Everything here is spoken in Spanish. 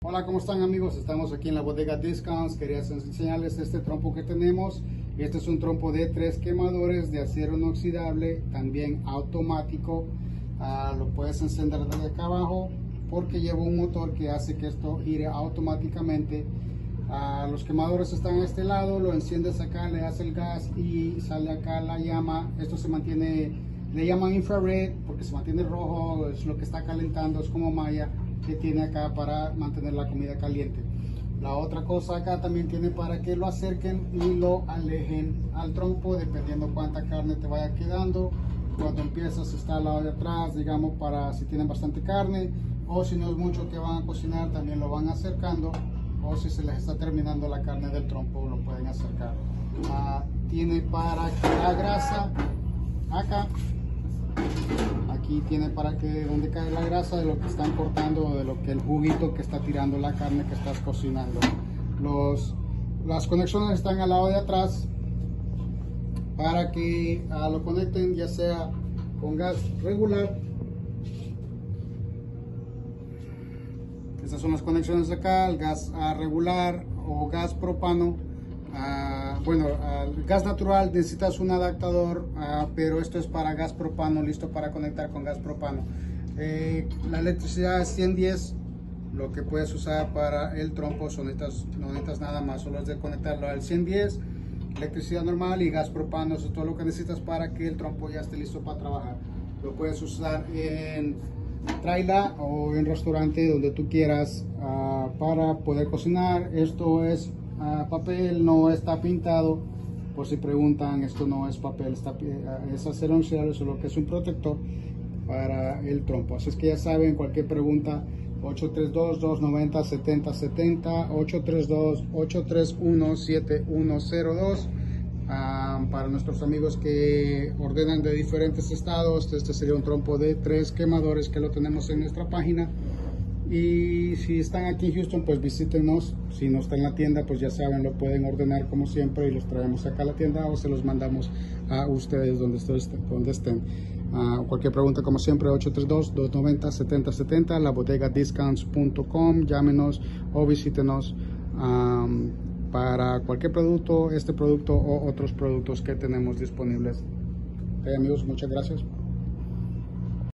Hola, ¿cómo están amigos? Estamos aquí en la bodega Discounts. Quería enseñarles este trompo que tenemos. Este es un trompo de 3 quemadores de acero inoxidable, también automático. Lo puedes encender desde acá abajo porque lleva un motor que hace que esto gire automáticamente. Los quemadores están a este lado, lo enciendes acá, le das el gas y sale acá la llama. Esto se mantiene, le llaman infrared porque se mantiene rojo, es lo que está calentando, es como malla que tiene acá para mantener la comida caliente. La otra cosa acá también tiene para que lo acerquen y lo alejen al trompo dependiendo cuánta carne te vaya quedando. Cuando empiezas está al lado de atrás, digamos, para si tienen bastante carne, o si no es mucho que van a cocinar también lo van acercando, o si se les está terminando la carne del trompo lo pueden acercar. Tiene para que la grasa acá, aquí tiene para que donde cae la grasa de lo que están cortando, de lo que el juguito que está tirando la carne que estás cocinando. Las conexiones están al lado de atrás para que lo conecten ya sea con gas regular. Estas son las conexiones acá, el gas regular o gas propano. El gas natural necesitas un adaptador, pero esto es para gas propano, listo para conectar con gas propano. La electricidad es 110, lo que puedes usar para el trompo, no necesitas nada más, solo es de conectarlo al 110, electricidad normal y gas propano. Eso es todo lo que necesitas para que el trompo ya esté listo para trabajar. Lo puedes usar en trailer o en restaurante, donde tú quieras, para poder cocinar. Esto es papel, no está pintado, por si preguntan, esto no es papel, es acero inoxidable, solo que es un protector para el trompo. Así es que ya saben, cualquier pregunta, 832-290-7070, 832-831-7102. Para nuestros amigos que ordenan de diferentes estados, este sería un trompo de 3 quemadores que lo tenemos en nuestra página. Y si están aquí en Houston, pues visítenos. Si no está en la tienda, pues ya saben, lo pueden ordenar como siempre y los traemos acá a la tienda o se los mandamos a ustedes donde estén. Cualquier pregunta, como siempre, 832-290-7070, labodegadiscounts.com. Llámenos o visítenos para cualquier producto, este producto o otros productos que tenemos disponibles. Amigos, muchas gracias.